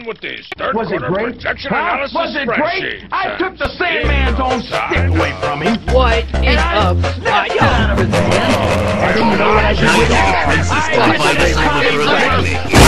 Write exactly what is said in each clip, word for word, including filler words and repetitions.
on with these third Was it quarter great? projection Huh? analysis Was it great? spreadsheets. I took the Sandman's own stick away from him. What is I up? snapped it out of his hand. I didn't know what I did with it. I didn't know.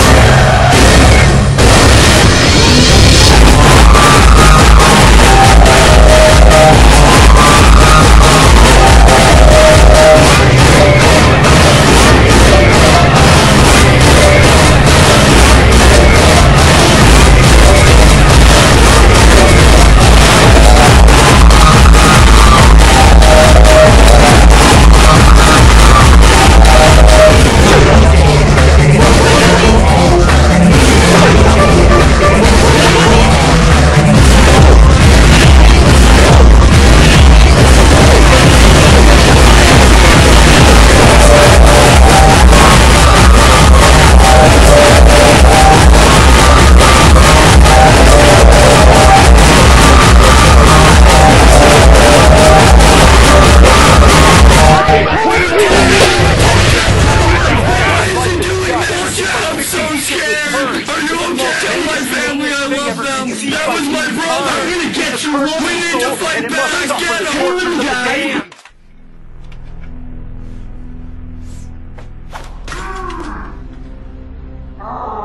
Oh.